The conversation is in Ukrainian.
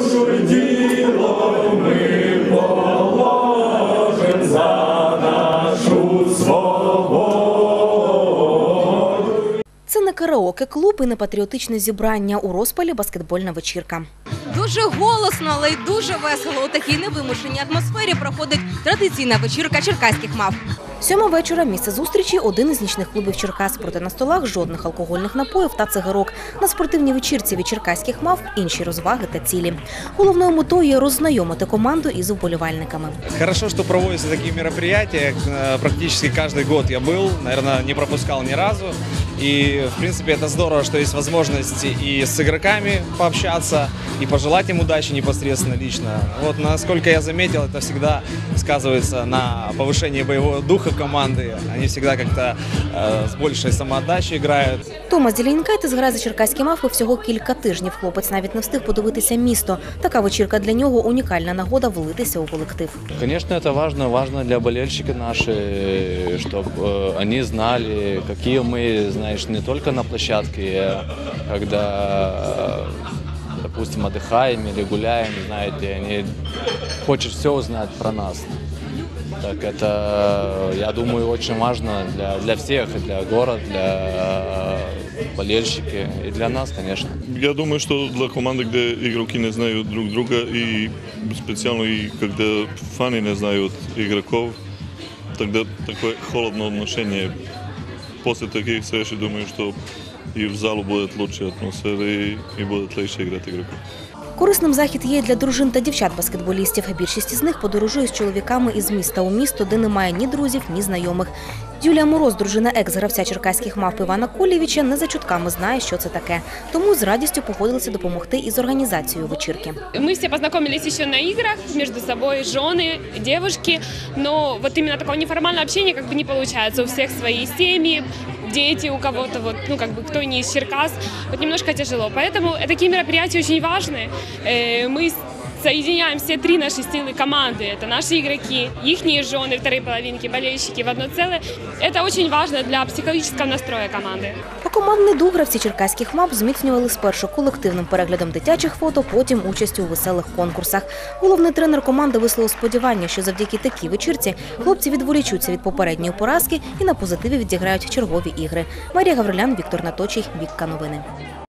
душу й діло ми положим за нашу свободу. Це не караоке-клуб і не патріотичне зібрання. У розпалі баскетбольна вечірка. Дуже голосно, але й дуже весело. У такій невимушеній атмосфері проходить традиційна вечірка черкаських мав. 7 вечора – місце зустрічі – один із нічних клубів Черкас. Проте на столах жодних алкогольних напоїв та цигарок. На спортивній вечірці від черкаських мав інші розваги та цілі. Головною метою є роззнайомити команду із вболівальниками. Хорошо, что проводятся такие мероприятия. Практически каждый год я был, наверное, не пропускал ни разу. И, в принципе, это здорово, что есть возможность и с игроками пообщаться, и пожелать им удачи непосредственно лично. Вот, насколько я заметил, это всегда сказывается на повышении боевого духа команды. Они всегда как-то с большей самоотдачей играют. Томас Зеленкайте зграє за черкаські мавпи всього кілька тижнів. Хлопець навіть не встиг подивитися місто. Така вечірка для нього – унікальна нагода влитися у колектив. Конечно, это важно для болельщиков наших, чтобы они знали, какие мы, знаешь, не только на площадке, когда, допустим, отдыхаем или гуляем, знаете, они хотят все узнать про нас. Так это, я думаю, очень важно для всех, и для города, для болельщиков и для нас, конечно. Я думаю, что для команды, где игроки не знают друг друга, и специально и когда фаны не знают игроков, тогда такое холодное отношение. После таких встреч, думаю, что и в залу будет лучше атмосфера, и будет легче играть игроков. Корисним захід є для дружин та дівчат-баскетболістів. Більшість із них подорожує з чоловіками із міста у місто, де немає ні друзів, ні знайомих. Юлія Мороз, дружина екс-гравця черкаських мавп Івана Колєвіча, не за чутками знає, що це таке. Тому з радістю погодилася допомогти із організацією вечірки. Мы все познакомились еще на играх, между собой жены, девушки, но вот именно такого неформального общения как бы не получается. У всех свои семьи, дети, у кого-то, вот, ну, как бы, кто не из Черкас, вот немножко тяжело. Поэтому такие мероприятия очень важны. Мы соединяем все три наши силы команды. Это наши игроки, их жены, вторые половинки, болельщики в одно целое. Это очень важно для психологического настроя команды. А командний дух гравці черкаських мавп зміцнювали спершу колективним переглядом дитячих фото, потім участю у веселих конкурсах. Головний тренер команди висловив сподівання, що завдяки такій вечірці хлопці відволічуться від попередньої поразки і на позитиві відіграють чергові ігри. Марія Гаврилян, Віктор Наточий, Вікка Новини.